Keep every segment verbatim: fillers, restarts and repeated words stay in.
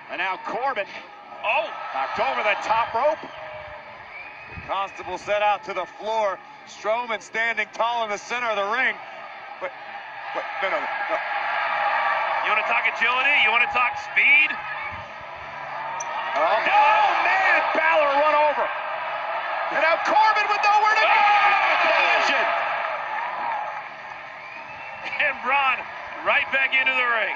And now Corbin. Oh! Knocked over the top rope. Constable set out to the floor. Strowman standing tall in the center of the ring. But, but no, no, no. You want to talk agility? You want to talk speed? Oh, oh man, Balor run over. And now Corbin with nowhere to go. Collision. And Braun right back into the ring.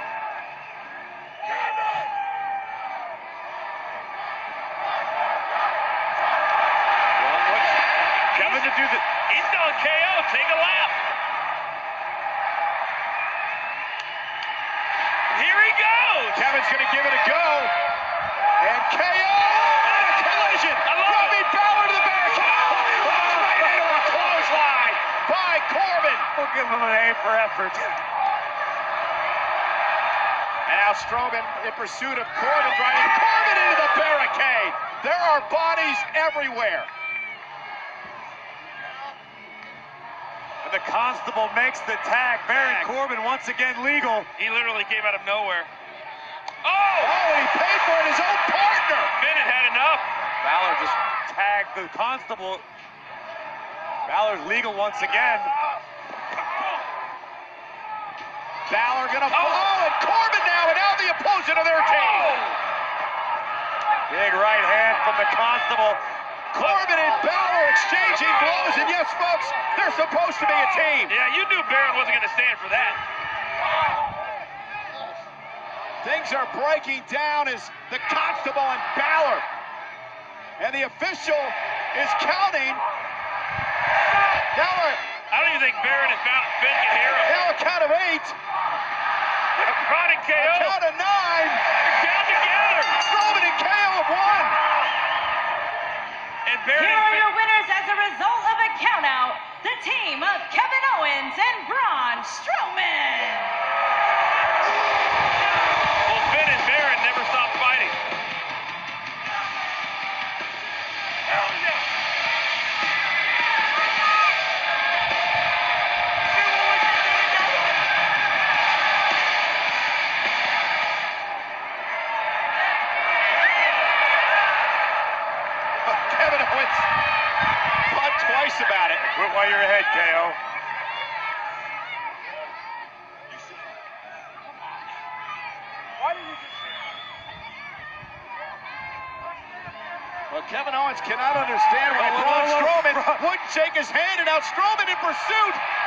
Kevin to do the... He's telling K O, take a lap. Here he goes. Kevin's going to give it a go. And K O on a collision. Robbie Balor to the back. Oh, right into a clothesline by Corbin. We'll give him an A for effort. And now Strowman in pursuit of Corbin, driving Corbin into the barricade. There are bodies everywhere. The Constable makes the tag. Baron Corbin once again legal. He literally came out of nowhere. Oh! Oh, and he paid for it, his own partner. Finn had had enough. Balor just tagged the Constable. Balor's legal once again. Balor gonna fall. Oh, and Corbin now, and now the opposite of their team. Oh! Big right hand from the Constable. Corbin and Balor exchanging blows, and yes, folks, they're supposed to be a team. Yeah, you knew Baron wasn't going to stand for that. Things are breaking down as the Constable and Balor. And the official is counting. Now a, I don't even think Baron and Finn can hear him. now a count of eight. Braun and K O. A count of nine. They're down together. Strowman and K O have won. And Baron Here and are Finn. your winners as a result of a countout. The team of Kevin Owens and Braun Strowman. Well, Finn and Baron never stopped fighting. Hell yeah. Kevin Owens thought twice about it. Quit while you're ahead, K O. Well, Kevin Owens cannot understand why Oh, Braun oh, oh, Strowman Braun. wouldn't shake his hand, and now Strowman in pursuit.